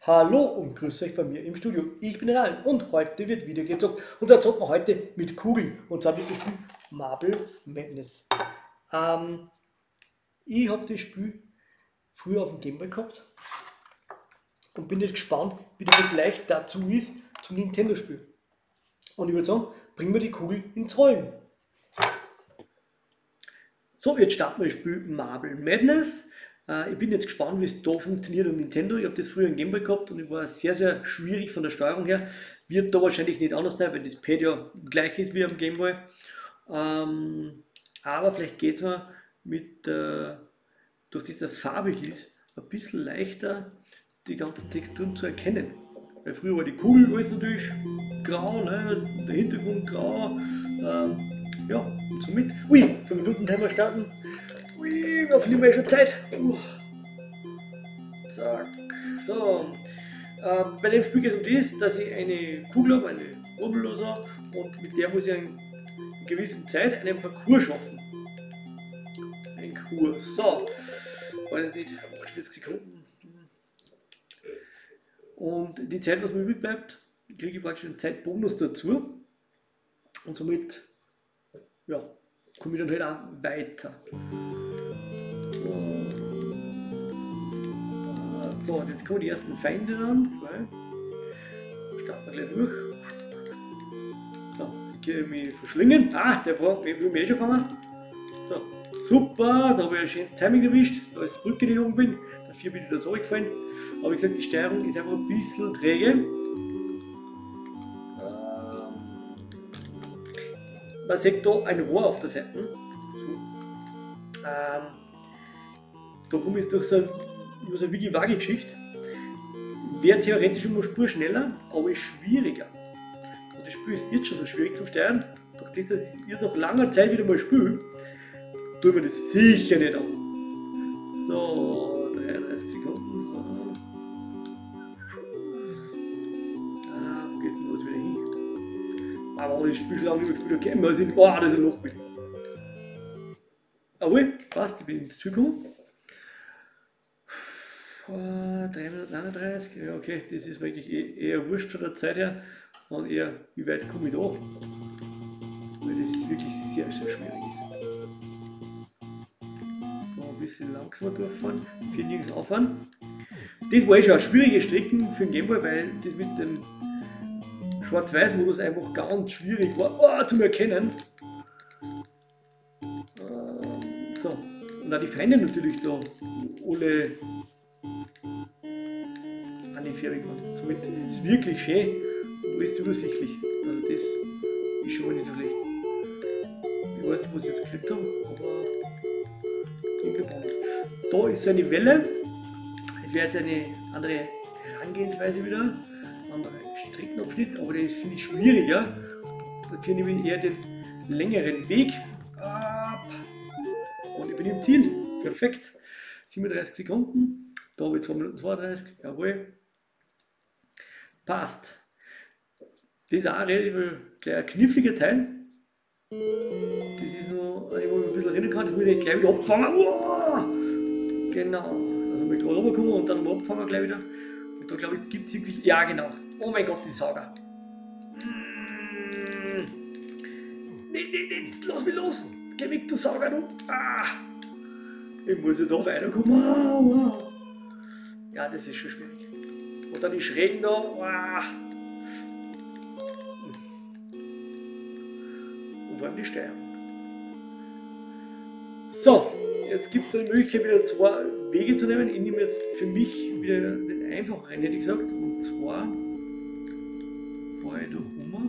Hallo und grüßt euch bei mir im Studio. Ich bin der Ralf und heute wird wieder gezockt. Und zwar zocken wir heute mit Kugeln. Und zwar wird das Spiel Marble Madness. Ähm, Ich habe das Spiel früher auf dem Gameboy gehabt und bin jetzt gespannt, wie der Vergleich dazu ist zum Nintendo-Spiel. Und ich würde sagen, bringen wir die Kugel ins Rollen. So, jetzt starten wir das Spiel Marble Madness. Ich bin jetzt gespannt, wie es da funktioniert am Nintendo. Ich habe das früher im Gameboy gehabt und ich war sehr, sehr schwierig von der Steuerung her. Wird da wahrscheinlich nicht anders sein, weil das Pad ja gleich ist wie am Gameboy. Aber vielleicht geht es mir durch das das farbig ist, ein bisschen leichter die ganzen Texturen zu erkennen. Weil früher war die Kugel alles natürlich grau, ne? Der Hintergrund grau. Ja, und somit. Ui, 5 Minuten Timer starten. Ui, da verlieren wir ja schon Zeit. Zack. So. Bei dem Spiel geht es um das, dass ich eine Kugel habe, eine Rubbelloser, und mit der muss ich in einer gewissen Zeit einen Parcours schaffen. Ein Kurs. So. Weiß nicht, 48 Sekunden. Und die Zeit, was mir übrig bleibt, kriege ich praktisch einen Zeitbonus dazu. Und somit, ja, komme ich dann halt auch weiter. So, und jetzt kommen die ersten Feinde an. Starten wir gleich durch. So, ich kann mich verschlingen. Ah, der will mich schon fangen. So, super, da habe ich ein schönes Timing erwischt. Da ist die Brücke, die ich oben bin. Der 4 bin ich da zurückgefallen. Aber wie gesagt, die Steuerung ist einfach ein bisschen träge. Man sieht da ein Rohr auf der Seite. So. Da komme ich durch so eine Wigi-Wagi-Geschichte. Wäre theoretisch immer eine Spur schneller, aber ist schwieriger. Und das Spiel ist jetzt schon so schwierig zu steuern. Durch das, dass ich jetzt nach langer Zeit wieder mal spiele, tue ich mir das sicher nicht an. So, 33 Sekunden. So. Wo geht's denn jetzt wieder hin? Aber das Spiel schon lange nicht mehr gespielt, okay, mal sehen, oh, da ist ein Loch mit. Aber passt, ich bin ins Ziel gekommen. 331, ja okay, das ist wirklich eher wurscht von der Zeit her und eher, wie weit komme ich da? Weil das wirklich sehr, sehr schwierig ist. So ein bisschen langsamer durchfahren, viel nirgends auffahren. Das war schon eine schwierige Strecke für den Gameboy, weil das mit dem Schwarz-Weiß-Modus einfach ganz schwierig war zum Erkennen. So, und auch die Feinde natürlich da alle anifähig waren. Somit ist es wirklich schön und alles übersichtlich. Also das ist schon mal nicht so schlecht. Ich weiß nicht, was ich jetzt gekriegt habe, aber klingt ja anders. Da ist eine Welle. Es wäre jetzt eine andere Herangehensweise wieder. Ein anderer Streckenabschnitt, aber das finde ich schwieriger. Dafür nehme ich eher den längeren Weg. Und ich bin im Ziel. Perfekt. 37 Sekunden. Da habe ich 2 Minuten 32. Jawohl. Passt. Das ist auch ein relativ ein kniffliger Teil. Das ist nur, wo ich mich ein bisschen erinnern kann, das muss ich gleich wieder abfangen. Genau. Also mit gerade runterkommen und dann abfangen gleich wieder. Und da glaube ich gibt es wirklich. Ja genau. Oh mein Gott, die Sauger. Jetzt lass mich los. Geh weg, du Sauger, du. Ich muss ja da weiterkommen. Ja, das ist schon schwierig. Und dann die Schrägen da. Und vor allem die Steuerung. So, jetzt gibt es eine Möglichkeit, wieder 2 Wege zu nehmen. Ich nehme jetzt für mich wieder den einfacheren, hätte ich gesagt. Und zwar fahre ich da rum.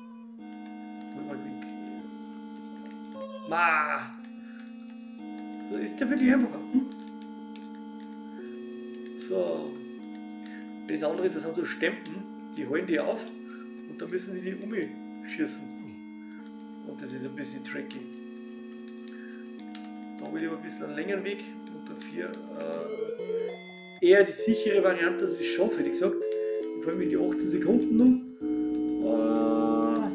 So ist der wirklich einfacher. So. Das andere, das sind so Stempen, die halten die auf und da müssen die umschießen. Und das ist ein bisschen tricky. Da will ich aber ein bisschen einen längeren Weg und dafür eher die sichere Variante, dass ich es schaffe, hätte ich gesagt. Vor allem in die 18 Sekunden noch.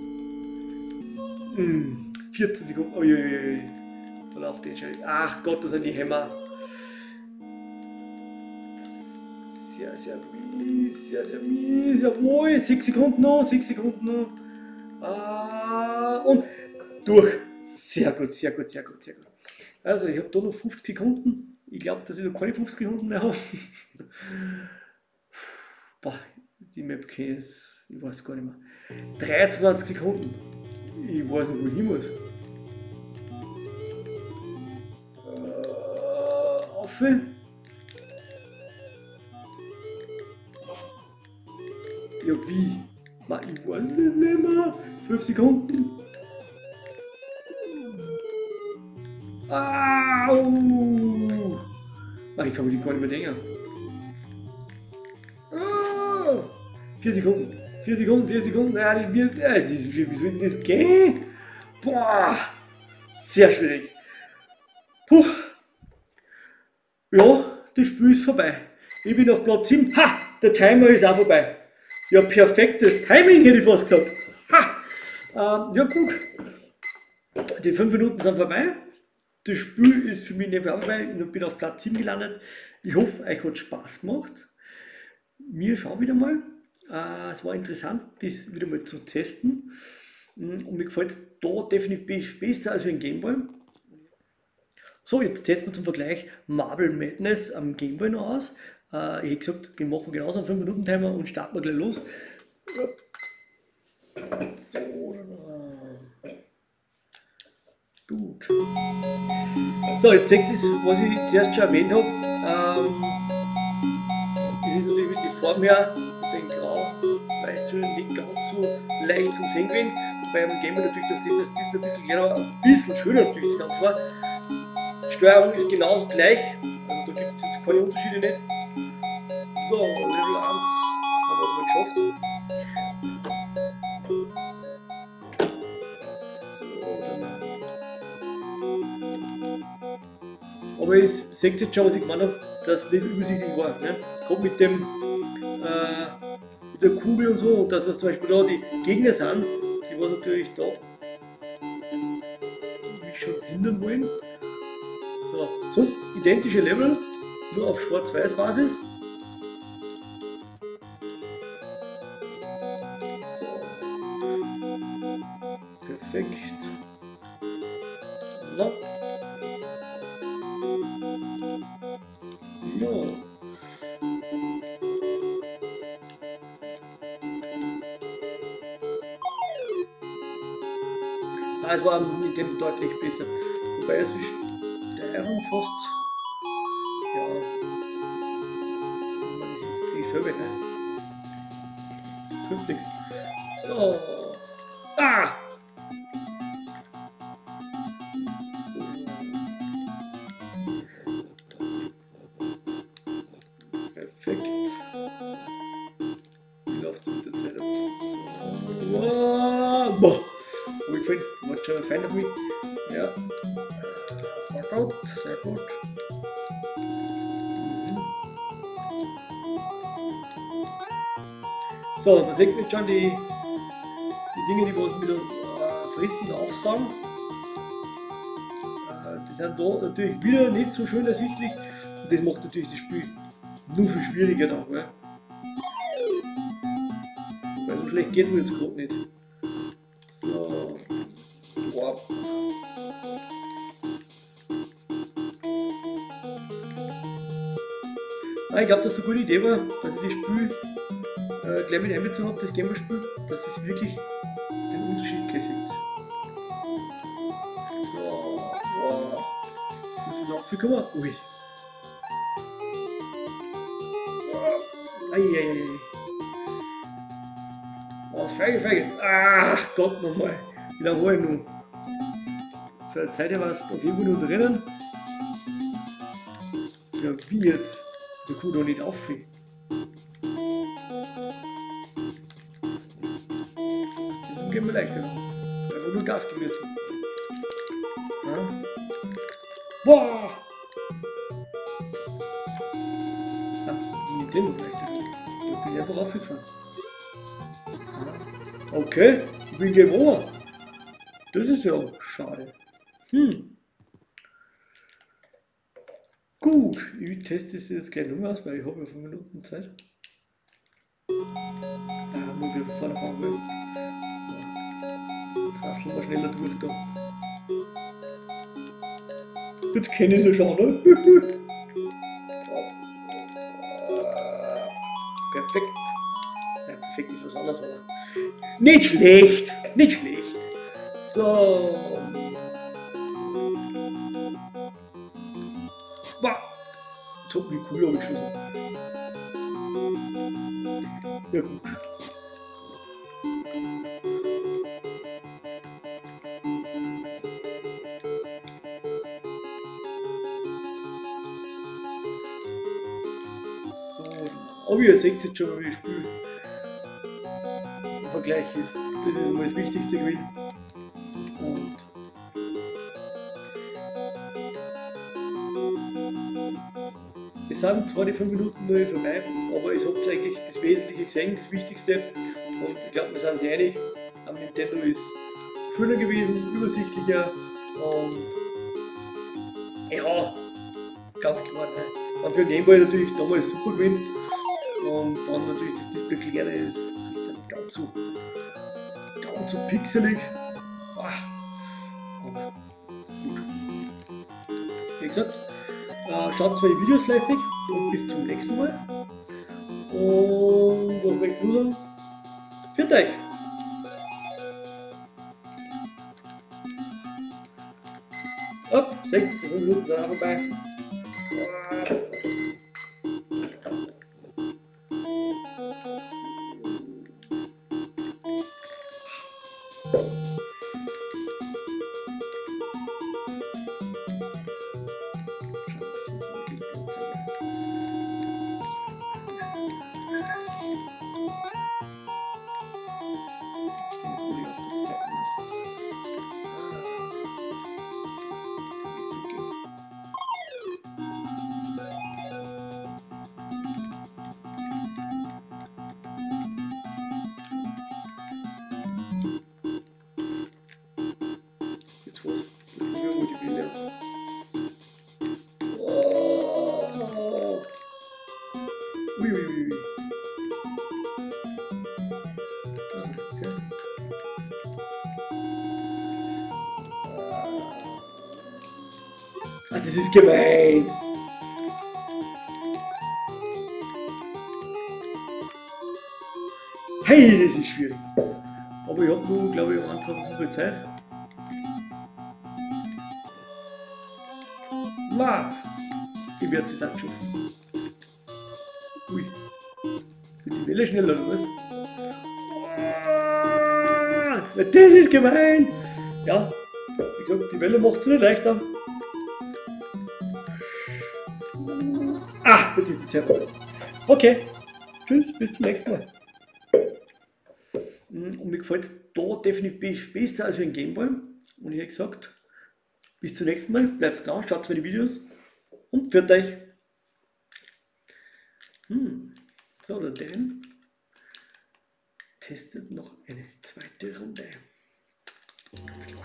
14 Sekunden. Uiuiui. Da läuft den schon. Ach Gott, das sind die Hämmer. sehr, sehr mies, sehr, sehr mies. Jawohl, 6 Sekunden noch, 6 Sekunden noch. Und durch. Sehr gut, sehr gut, sehr gut, sehr gut. Also, ich habe da noch 50 Sekunden. Ich glaube, dass ich noch keine 50 Sekunden mehr habe. Boah, die Map kenne ich, ich weiß gar nicht mehr. 23 Sekunden. Ich weiß nicht, wo ich hin muss. Auf. Ja, wie? Mann, ich weiß es nicht mehr. 5 Sekunden. Au! Ach, ich kann mir die gar nicht mehr denken. 4 Sekunden. 4 Sekunden, 4 Sekunden. Wie soll denn das gehen? Boah! Sehr schwierig. Puh. Ja, das Spiel ist vorbei. Ich bin auf Platz 7. Ha! Der Timer ist auch vorbei. Ja, perfektes Timing, hätte ich fast gesagt. Ha! Ja, gut. Die 5 Minuten sind vorbei. Das Spiel ist für mich nicht vorbei. Ich bin auf Platz 7 gelandet. Ich hoffe, euch hat Spaß gemacht. Wir schauen wieder mal. Es war interessant, das wieder mal zu testen. Und mir gefällt es da definitiv besser als im Gameboy. So, jetzt testen wir zum Vergleich Marble Madness am Gameboy noch aus. Ich hätte gesagt, den machen wir genauso einen 5-Minuten-Timer und starten wir gleich los. So, gut. So, jetzt seht ihr, was ich zuerst schon erwähnt habe. Das ist natürlich die Form her, den Grau-Weißtönen nicht ganz so leicht zum Sehen gewesen. Beim Gameboy natürlich durch das Display ein bisschen kleiner, ein bisschen schöner natürlich, ganz klar. Die Steuerung ist genauso gleich, also da gibt es jetzt keine Unterschiede nicht. So, Level 1 haben wir es mal geschafft. So, aber ihr seht jetzt schon, was ich gemeint habe, dass es nicht übersichtlich war. Ne? Gerade mit dem mit der Kugel und so, und dass das zum Beispiel da die Gegner sind, die was natürlich da mich schon hindern wollen. So, sonst identische Level, nur auf Schwarz-Weiß Basis. So, perfekt. No. Ja. Es war mit dem deutlich besser. Wobei es die Steuerung fast. Ja. Das ist dieselbe, ne? Hilft nichts. So. Ah! Perfekt. Wie läuft es mit der Zeit ab? Wow! Boah! Ich finde, du warst schon ein Fan auf mich. Ja. Sehr gut, sehr gut. So, da sieht man jetzt schon die Dinge, die wir wieder frissen, aufsaugen. Die sind da natürlich wieder nicht so schön ersichtlich. Und das macht natürlich das Spiel nur viel schwieriger noch. Ne? Weil so schlecht geht es mir jetzt gerade nicht. So. Wow. Ich glaube, dass es eine gute Idee war, dass ich das Spiel gleich mit einbezogen habe, das Gameboy-Spiel, dass es wirklich den Unterschied gleich sieht. So, wow. Das ist noch viel kommen. Ui. Eieiei. Was Feiges. Ach Gott nochmal. Wie lange war ich nun? Für eine Zeit war es auf jeden Fall nur drinnen. Ja, wie jetzt? Der Kuh doch nicht auffällt. Das geht mir leichter. Einfach nur Gas gemessen. Ja. Boah! Nintendo leichter. Da bin ich einfach aufgefahren. Okay, ich bin Game Over. Das ist ja schade. Gut. Gut, ich teste es jetzt gleich nochmal aus, weil ich habe ja 5 Minuten Zeit. Muss ich wieder von vorne fangen, weil jetzt rasseln wir schneller durch da. Jetzt kenne ich es ja schon, ne? Perfekt. Ja, perfekt ist was anderes, aber nicht schlecht, nicht schlecht. So. Wow. Jetzt hat mich cool abgeschossen. Ja gut. So, aber ihr seht jetzt schon, wie ich spiele. Der Vergleich ist. Das ist einmal das Wichtigste gewesen. Und es sind zwar die 5 Minuten nur vorbei, aber ich habe eigentlich das Wesentliche gesehen, das Wichtigste. Und ich glaube, wir sind uns einig, am Nintendo ist schöner gewesen, übersichtlicher und ja, ganz klar. Ne? Und für den Gameboy natürlich damals super gewesen. Und dann natürlich das Display kleiner ist es nicht ganz so pixelig. Aber gut. Wie gesagt, schaut meine Videos fleißig und bis zum nächsten Mal. Und was möchte ich nur sagen? Für euch! Ab, 6 Minuten sind auch vorbei. Ah, das ist gemein. Hey, das ist schwierig. Aber ich habe nur, glaube ich, 1, 2 Versuche Zeit. Wow. Ich werde das anschaffen. Ui. Wird die Welle schneller oder was? Ah, das ist gemein. Ja, wie gesagt, die Welle macht es nicht leichter. Ah, jetzt ist es sehr okay. Tschüss, bis zum nächsten Mal. Und mir gefällt es da definitiv besser als wie ein Gameboy. Und ich habe gesagt, bis zum nächsten Mal. Bleibt dran, schaut meine Videos und pfiat euch. So, der Dan testet noch eine zweite Runde. Ganz klar.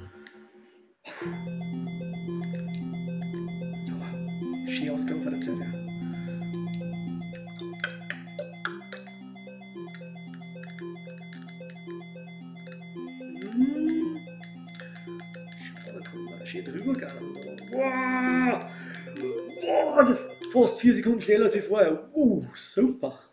Schön Ausgang von der Zeit. Ja. Schön drüber gegangen. Wow! Wow! Fast 4 Sekunden schneller als vorher. Super!